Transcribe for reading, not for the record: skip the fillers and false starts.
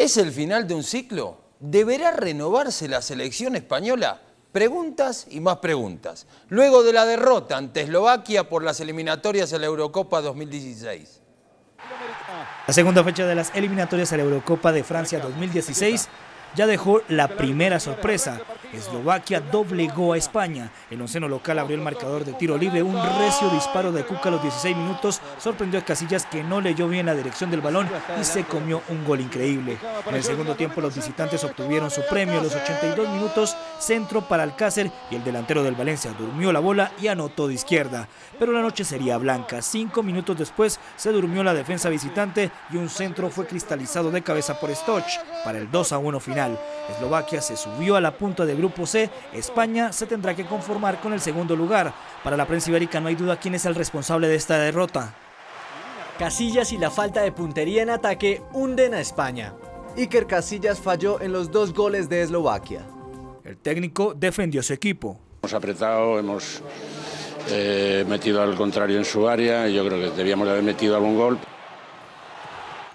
¿Es el final de un ciclo? ¿Deberá renovarse la selección española? Preguntas y más preguntas. Luego de la derrota ante Eslovaquia por las eliminatorias a la Eurocopa 2016. La segunda fecha de las eliminatorias a la Eurocopa de Francia 2016 ya dejó la primera sorpresa. Eslovaquia doblegó a España. El onceno local abrió el marcador de tiro libre. Un recio disparo de Cuca a los 16 minutos sorprendió a Casillas, que no leyó bien la dirección del balón y se comió un gol increíble. En el segundo tiempo los visitantes obtuvieron su premio. A los 82 minutos, centro para Alcácer y el delantero del Valencia durmió la bola y anotó de izquierda. Pero la noche sería blanca. 5 minutos después se durmió la defensa visitante y un centro fue cristalizado de cabeza por Stoch para el 2-1 final. Eslovaquia se subió a la punta del grupo C. España se tendrá que conformar con el segundo lugar. Para la prensa ibérica no hay duda quién es el responsable de esta derrota. Casillas y la falta de puntería en ataque hunden a España. Iker Casillas falló en los 2 goles de Eslovaquia. El técnico defendió a su equipo. Hemos apretado, hemos metido al contrario en su área. Yo creo que debíamos haber metido algún gol.